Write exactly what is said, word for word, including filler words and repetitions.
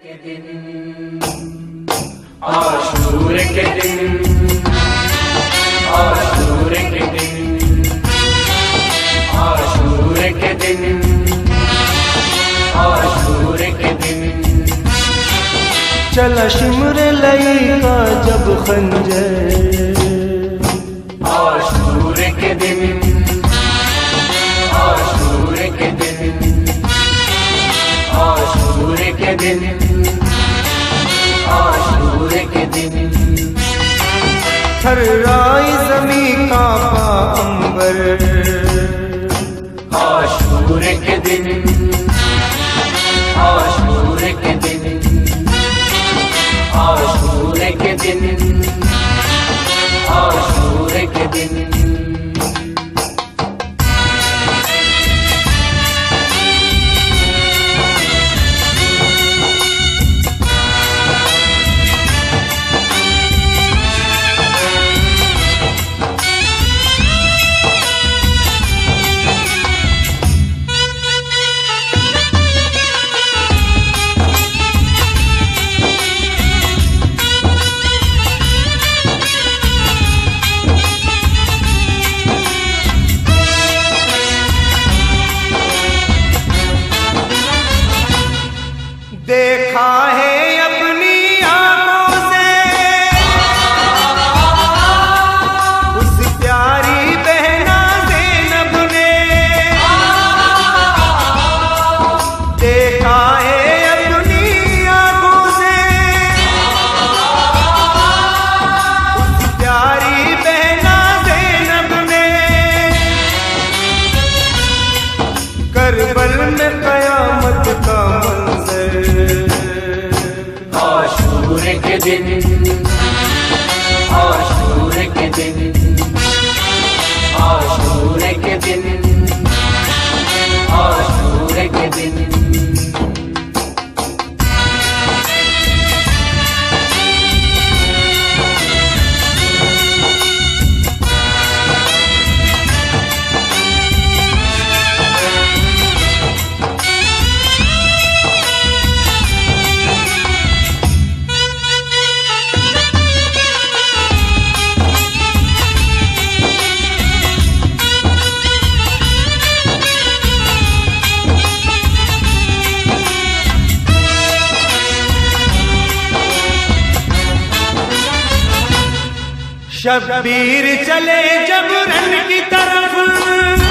के दिन आशूर के दिन आशूर के दिन आशूर के दिन आशूर के दिन चला शिमर लई का जब खंजर आशूर के दिन आशूर के दिन आशूर के दिन आशूर के दिन थर्राई ज़मीं कांपा अंबर आशूर के दिन आशूर के दिन आशूर के दिन आशूर के दिन देखा है अपनी आंखों से उस प्यारी बहना ज़ैनब ने देखा है अपनी आंखों से उस प्यारी बहना ज़ैनब ने करबल में कयामत का आशूर के दिन आशूर के दिन आशूर के दिन आशूर के दिन शब्बीर चले जब रन की तरफ